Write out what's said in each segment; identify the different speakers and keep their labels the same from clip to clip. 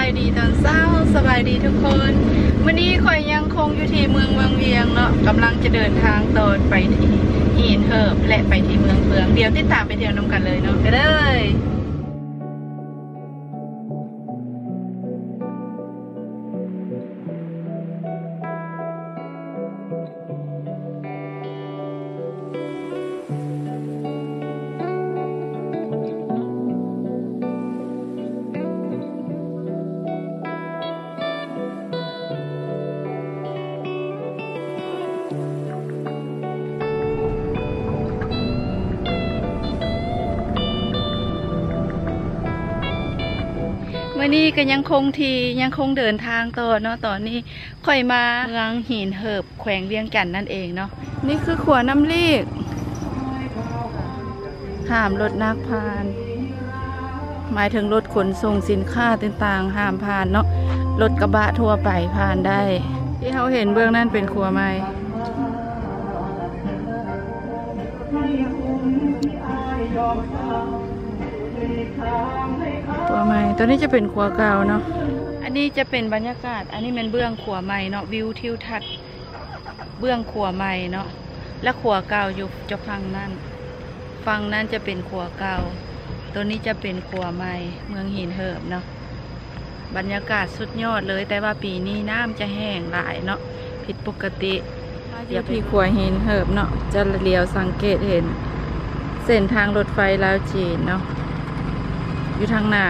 Speaker 1: ายดีตอนเช้าสบายดีทุกคนวันนี้ข่อยยังคงอยู่ที่เมืองเวียงเนาะกำลังจะเดินทางต่อไปที่หินเหิบและไปที่เมืองเฟืองเดี๋ยวติดตามไปเที่ยวน้ำกันเลยเนาะไปเลยวันนี้ก็ยังคงเดินทางต่อเนาะตอนนี้ค่อยมาเมืองหินเหิบแขวงเวียงจันทน์นั่นเองเนาะนี่คือขัวน้ำลีกห้ามรถนักพานหมายถึงรถขนส่งสินค้าต่างๆห้ามผ่านเนาะรถกระบะทั่วไปผ่านได้ที่เขาเห็นเบื้องนั่นเป็นขัวไม้ขัวไม้ตัวนี้จะเป็นขัวเก่าเนาะอันนี้จะเป็นบรรยากาศอันนี้เป็นเบื้องขัวไม้เนาะวิวทิวทัศน์เบื้องขัวไม้เนาะและขัวเก่าอยู่จะฝั่งนั้นจะเป็นขัวเก่าตัวนี้จะเป็นขัวไม้เมืองหินเหิบเนาะบรรยากาศสุดยอดเลยแต่ว่าปีนี้น้ำจะแห้งหลายเนาะผิดปกติเดี๋ยวพี่ขัวหินเหิบเนาะจะเลี้ยวสังเกตเห็นเส้นทางรถไฟลาวจีนเนาะอยู่ทางหน้า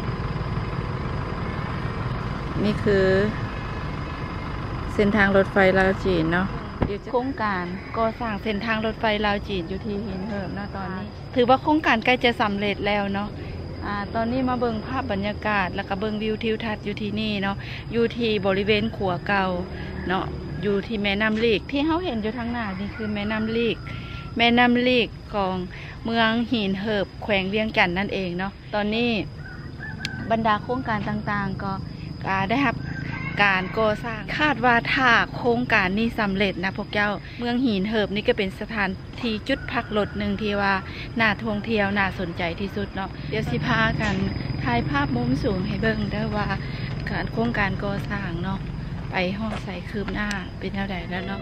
Speaker 1: นี่คือเส้นทางรถไฟลาวจีนเนาะโครงการก่อสร้างเส้นทางรถไฟลาวจีนอยู่ที่หินเหิบเนาะตอนนี้ถือว่าโครงการใกล้จะสำเร็จแล้วเนาะตอนนี้มาเบิ่งภาพบรรยากาศแล้วก็เบิ่งวิวทิวทัศน์อยู่ที่นี่เนาะอยู่ที่บริเวณขัวเก่าเนาะอยู่ที่แม่น้ำลีกที่เขาเห็นอยู่ทางหน้านี่คือแม่น้ำลีกของเมืองหินเหิบแขวงเวียงจันทน์นั่นเองเนาะตอนนี้บรรดาโครงการต่างๆก็ได้รับการก่อสร้างคาดว่าถ้าโครงการนี้สำเร็จนะพวกเจ้าเมืองหินเหิบนี่ก็เป็นสถานที่จุดพักรถหนึ่งที่ว่าน่าท่องเที่ยวน่าสนใจที่สุดเนาะเดี๋ยวสิพากันถ่ายภาพมุมสูงให้เบิ่งได้ว่าการโครงการก่อสร้างเนาะไปห้องใส่คืบหน้าเป็นเท่าใดแล้วเนาะ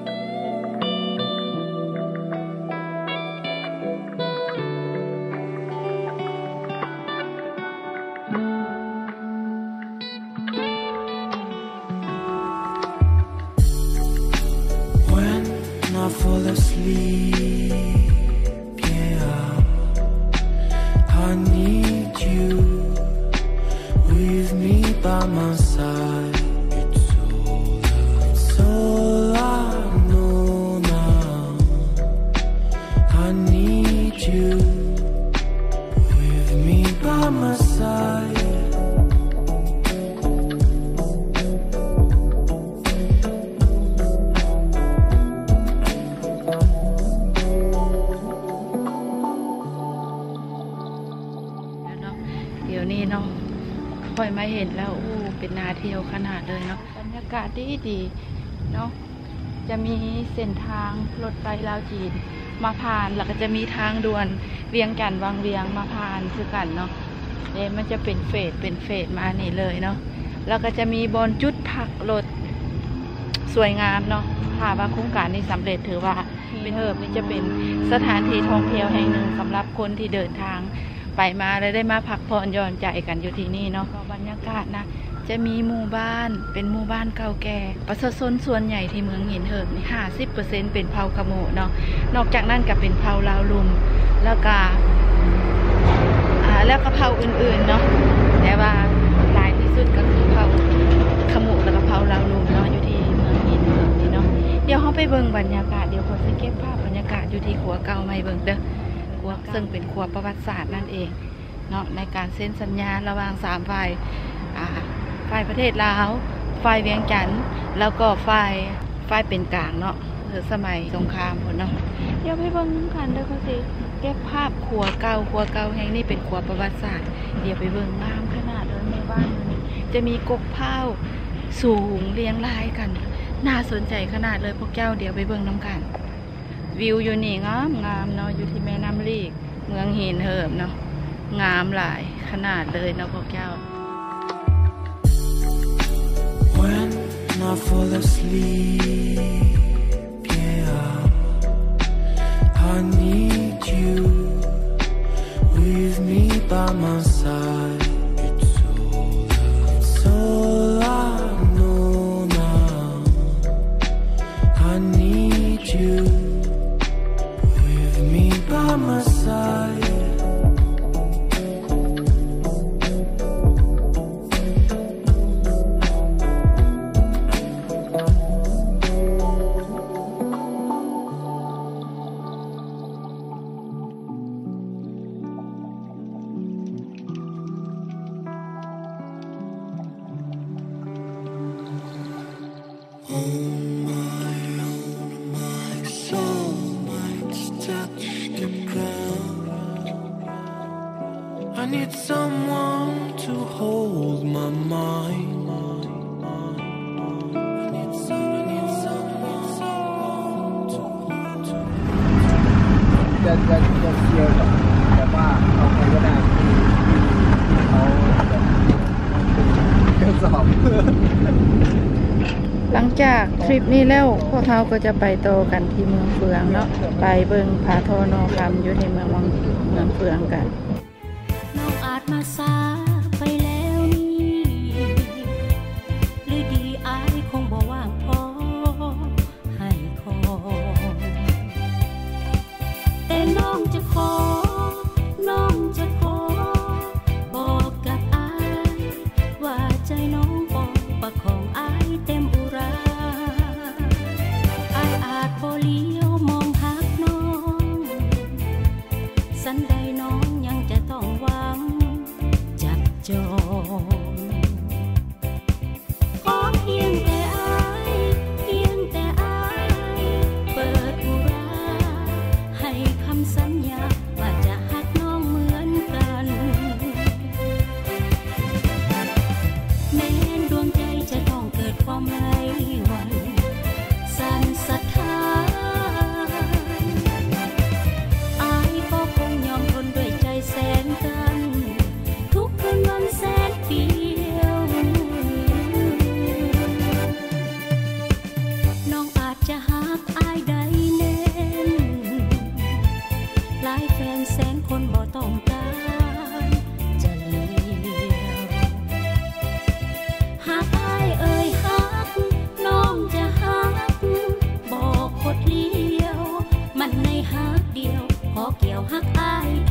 Speaker 2: I fall asleep, yeah, I need you with me by my side. It's all I know now. I need you with me by my side.
Speaker 1: เดี๋ยวนี้เนาะค่อยมาเห็นแล้วเป็นนาเที่ยวขนาดเลยเนาะบรรยากาศดีเนาะจะมีเส้นทางรถไฟลาวจีนมาผ่านแล้วก็จะมีทางด่วนเวียงจันทน์วังเวียงมาผ่านคือกันเนาะเนี่ยมันจะเป็นเฟสมานี่เลยเนาะแล้วก็จะมีบอนจุดพักรถสวยงามเนาะถ้าว่าโครงการนี้สำเร็จถือว่าเป็นเหิบนี่จะเป็นสถานที่ท่องเที่ยวแห่งหนึ่งสำหรับคนที่เดินทางไปมาแล้วได้มาพักผ่อนหย่อนใจกันอยู่ที่นี่เนาะบรรยากาศนะจะมีหมู่บ้านเป็นหมู่บ้านเก่าแก่ประชาชนส่วนใหญ่ที่เมืองหินเหิบนี่50%เป็นเผ่าขโมเนาะนอกจากนั้นก็เป็นเผ่าลาวลุมแล้วก็เผ่าอื่นๆเนาะแต่ว่าหลายที่สุดก็คือเผ่าขโมแล้วก็เผ่าลาวลุมเนาะอยู่ที่เมืองหินเหิบนี่เนาะเดี๋ยวเขาไปเบิ่งบรรยากาศเดี๋ยวผมจะเก็บภาพบรรยากาศอยู่ที่ขัวเก่ามาให้เบิ่งเด้อซึ่งเป็นขัวประวัติศาสตร์นั่นเองเนาะในการเซ็นสัญญาระหว่าง3ฝ่ายฝ่ายประเทศลาวฝ่ายเวียงจันทน์แล้วก็ฝ่ายเป็นกลางเนาะสมัยสงครามพุ่นเนาะเดี๋ยวไปเบิ่งกันเด้อเขาสิเก็บภาพขัวเก่าแห่งนี้เป็นขัวประวัติศาสตร์เดี๋ยวไปเบิ่งงามขนาดเลยในบ้านจะมีกกเผาสูงเรียงรายกันน่าสนใจขนาดเลยพวกเจ้าเดี๋ยวไปเบิ่งน้ำกันวิวอยู่นี่งามเนาะอยู่ที่แม่น้ำลีกเมืองหินเหิบเนาะงามหลายขนาดเลยเนาะพวกเจ้า
Speaker 2: when I fall asleep, yeah, I need you with me by my side. It's all I know now. I need you with me by my side. I need someone to hold my mind. I need someone to hold.
Speaker 3: จะเชียร์แบบว่าเอาใครก็ได้ที่เขาจะสอบ
Speaker 1: หลังจากทริปนี้แล้วพวกเขาก็จะไปโตอกันที่เมืองเฟืองเนาะไปเบิ่งผาทอโนคำอยู่ในเมืองเฟืองกัน
Speaker 4: น้องอาจมาสาไปแล้วนี่หรือดีอายคงบ่ว่างพอให้ขอแต่น้องจะขอบอกกับอายว่าใจน้องบอกประคองอายเต็มอุราอายอาจบ่เลี้ยวมองหักน้องสันใดน้องยังจะต้องหวังจับจองขอเพียงแต่อายเปิดอุราให้คำสัญญาว่าจะหักน้องเหมือนกันแม้นดวงใจจะต้องเกิดความไร้วันสั่นสะท้านอายก็คงยอมทนด้วยใจแสนกันทุกคืนวันแสนเดียวน้องอาจจะหักอายได้แน่นหลายแฟนแสนคนบ่ต้องการจะเลี้ยวหากอายเอ่ยหักน้องจะหักบอกคดเลี้ยวมันในหักเดียวขอเกี่ยวหักอาย